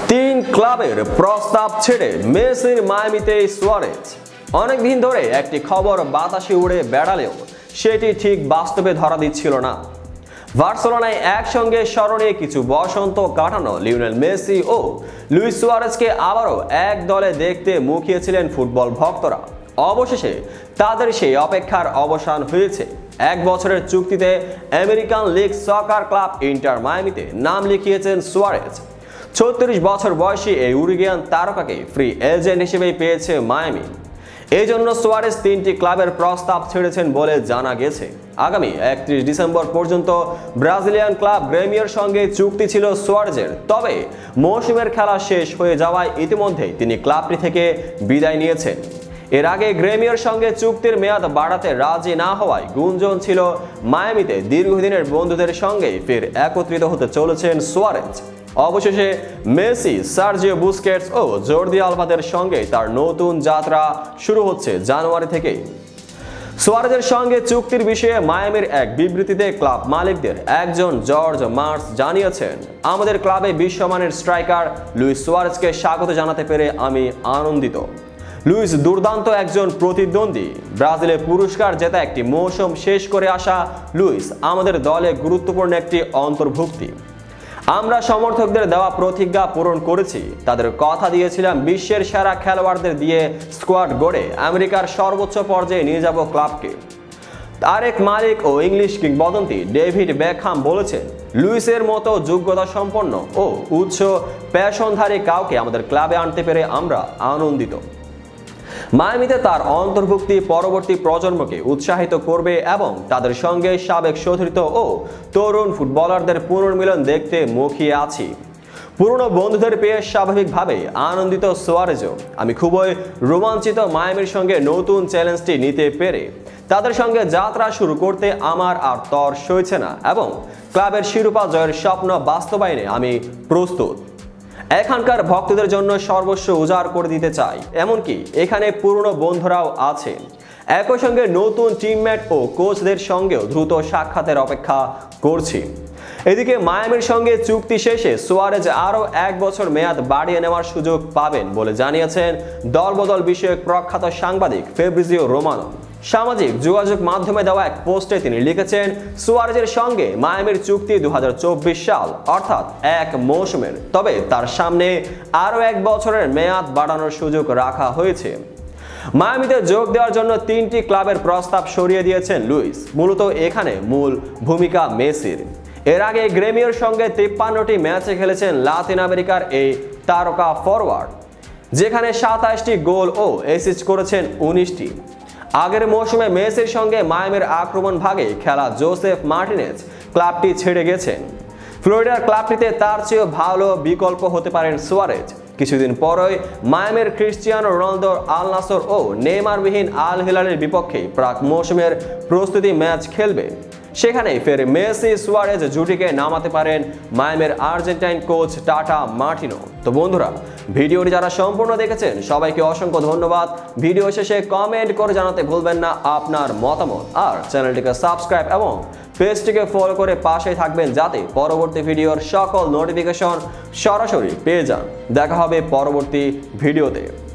তিন ক্লাবের প্রস্তাব ছেড়ে মেসির মায়ামিতে সুয়ারেজ। অনেকদিন ধরে একটি খবর বাতাসে উড়ে বেড়ালেও সেটি ঠিক বাস্তবে ধরা দিচ্ছিল না। বার্সেলোনায় একসঙ্গে স্মরণীয় কিছু বসন্ত কাটানো লিওনেল মেসি ও লুইস সুয়ারেজকে আবারও এক দলে দেখতে মুখিয়েছিলেন ফুটবল ভক্তরা। অবশেষে তাদের সেই অপেক্ষার অবসান হয়েছে। 1 বছরের চুক্তিতে American league soccer club Inter মায়ামিতে নাম লিখিয়েছেন সুয়ারেজ। 36 বছর বয়সী এই উরুগুয়ান তারকাকে ফ্রি এজেন্ট হিসেবেই পেয়েছে মায়ামি। এই জন্য সুয়ারেজ 3টি ক্লাবের প্রস্তাব ছেড়েছেন বলে জানা গেছে। আগামী 31 ডিসেম্বর পর্যন্ত ব্রাজিলিয়ান ক্লাব গ্রেমিওর সঙ্গে চুক্তি ছিল সুয়ারেজের। তবে মৌসুমের খেলা শেষ হয়ে যাওয়ায় ইতিমধ্যেই তিনি ক্লাবটি থেকে বিদায় নিয়েছেন। এর আগে গ্রেমিওর সঙ্গে চুক্তির মেয়াদ বাড়াতে রাজি না হওয়ায় গুঞ্জন ছিল মায়ামিতে দীর্ঘদিনের বন্ধুদের সঙ্গে ফের একত্রিত হতে চলেছেন সুয়ারেজ। অবশেষে মেসি, সার্জিও বুস্কেটস ও জর্দি আলবাদের সঙ্গে তার নতুন যাত্রা শুরু হচ্ছে জানুয়ারি থেকেই। সুয়ারেজের সঙ্গে চুক্তির বিষয়ে মায়ামির এক বিবৃতিতে ক্লাব মালিকদের একজন জর্জ মার্স জানিয়েছেন, আমাদের ক্লাবে বিশ্বমানের স্ট্রাইকার লুইস সুয়ারেজকে স্বাগত জানাতে পেরে আমি আনন্দিত। লুইস দুর্দান্ত একজন প্রতিদ্বন্দ্বী। ব্রাজিলে পুরস্কার জেতা একটি মৌসুম শেষ করে আসা লুইস আমাদের দলে গুরুত্বপূর্ণ একটি অন্তর্ভুক্তি। আমরা সমর্থকদের দেওয়া প্রতিজ্ঞা পূরণ করেছি। তাদের কথা দিয়েছিলাম বিশ্বের সেরা খেলোয়াড়দের দিয়ে স্কোয়াড গড়ে আমেরিকার সর্বোচ্চ পর্যায়ে নিয়ে যাব ক্লাবকে। আরেক মালিক ও ইংলিশ কিংবদন্তি ডেভিড বেকহাম বলেছেন, লুইসের মতো যোগ্যতা সম্পন্ন ও উচ্চ পেশনধারী কাউকে আমাদের ক্লাবে আনতে পেরে আমরা আনন্দিত। মায়ামিতে তার অন্তর্ভুক্তি পরবর্তী প্রজন্মকে উৎসাহিত করবে এবং তাদের সঙ্গে সাবেক সতীর্থ ও তরুণ ফুটবলারদের পুনর্মিলন দেখতে মুখিয়ে আছি। পুরনো বন্ধুদের পেয়ে স্বাভাবিকভাবে আনন্দিত সুয়ারেজও। আমি খুবই রোমাঞ্চিত মায়ামির সঙ্গে নতুন চ্যালেঞ্জটি নিতে পেরে। তাদের সঙ্গে যাত্রা শুরু করতে আমার আর তর সইছে না এবং ক্লাবের শিরোপা জয়ের স্বপ্ন বাস্তবায়নে আমি প্রস্তুত। এখানকার ভক্তদের জন্য সর্বস্ব উজাড় করে দিতে চাই, এমনকি এখানে পুরনো বন্ধুরাও আছে। একই সঙ্গে নতুন টিমমেট ও কোচদের সঙ্গেও দ্রুত সাক্ষাতের অপেক্ষা করছি। এদিকে মায়ামির সঙ্গে চুক্তি শেষে সুয়ারেজ আরও 1 বছর মেয়াদ বাড়িয়ে নেওয়ার সুযোগ পাবেন বলে জানিয়েছেন দলবদল বিষয়ক প্রখ্যাত সাংবাদিক ফেব্রিজিও রোমানো। সামাজিক যোগাযোগ মাধ্যমে দেওয়া এক পোস্টে তিনি লিখেছেন, সুয়ারেজের সঙ্গে মায়ামির চুক্তি 2024 সাল অর্থাৎ 1 মৌসুমের। তবে তার সামনে আরও 1 বছরের মেয়াদ বাড়ানোর সুযোগ রাখা হয়েছে। মায়ামিতে যোগ দেওয়ার জন্য 3টি ক্লাবের প্রস্তাব সরিয়ে দিয়েছেন লুইস। মূলত এখানে মূল ভূমিকা মেসির। এর আগে গ্রেমিওর সঙ্গে 53টি ম্যাচে খেলেছেন লাতিন আমেরিকার এই তারকা ফরওয়ার্ড, যেখানে 27টি গোল ও অ্যাসিস্ট করেছেন 19টি। আগের মৌসুমে মেসির সঙ্গে মায়ামির আক্রমণ ভাগে খেলা জোসেফ মার্টিনেজ ক্লাবটি ছেড়ে গেছেন। ফ্লোরিডার ক্লাবটিতে তার চেয়েও ভালো বিকল্প হতে পারেন সুয়ারেজ। কিছুদিন পরই মায়ামির ক্রিস্টিয়ানো রোনালদো আল নাসর ও নেইমারবিহীন আল হিলালের বিপক্ষে প্রাক মৌসুমের প্রস্তুতি ম্যাচ খেলবে। সেখানেই ফের মেসি সুয়ারেজ জুটিকে নামাতে পারেন মায়ামির আর্জেন্টাইন কোচ টাটা মার্টিনো। তো বন্ধুরা, ভিডিওটি যারা সম্পূর্ণ দেখেছেন সবাইকে অসংখ্য ধন্যবাদ। ভিডিও শেষে কমেন্ট করে জানাতে ভুলবেন না আপনার মতামত, আর চ্যানেলটিকে সাবস্ক্রাইব এবং পেজটিকে ফলো করে পাশে থাকবেন যাতে পরবর্তী ভিডিওর সকল নোটিফিকেশন সরাসরি পেয়ে যান। দেখা হবে পরবর্তী ভিডিওতে।